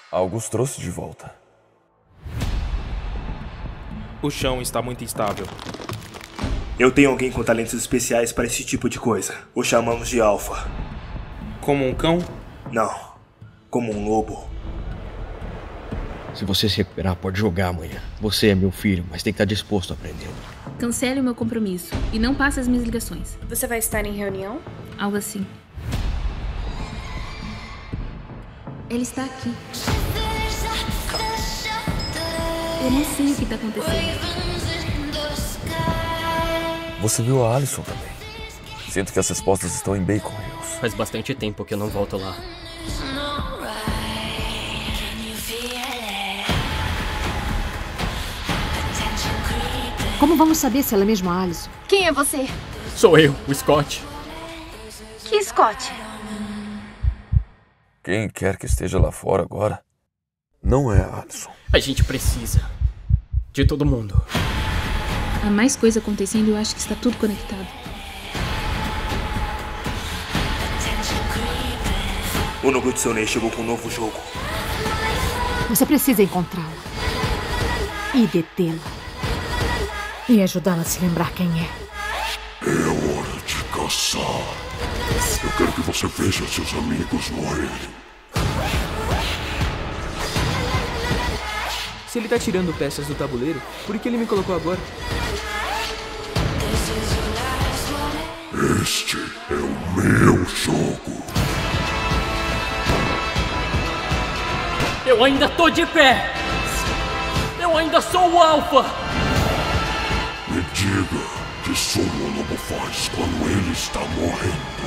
Algo os trouxe de volta. O chão está muito instável. Eu tenho alguém com talentos especiais para esse tipo de coisa. O chamamos de Alpha. Como um cão? Não, como um lobo. Se você se recuperar, pode jogar amanhã. Você é meu filho, mas tem que estar disposto a aprender. Cancele o meu compromisso e não passe as minhas ligações. Você vai estar em reunião? Algo assim. Ele está aqui. Eu não sei o que está acontecendo. Você viu a Allison também. Sinto que as respostas estão em Bacon Hills. Faz bastante tempo que eu não volto lá. Como vamos saber se ela é mesmo a Allison? Quem é você? Sou eu, o Scott. Que Scott? Quem quer que esteja lá fora agora não é a Allison. A gente precisa de todo mundo. Há mais coisa acontecendo e eu acho que está tudo conectado. O Nogutsunei chegou com um novo jogo. Você precisa encontrá-la. E detê-la. E ajudá-la a se lembrar quem é. É hora de caçar. Eu quero que você veja seus amigos morrerem. Se ele tá tirando peças do tabuleiro, por que ele me colocou agora? Este é o meu jogo. Eu ainda tô de pé! Eu ainda sou o Alpha! Me diga que som o lobo faz quando ele está morrendo.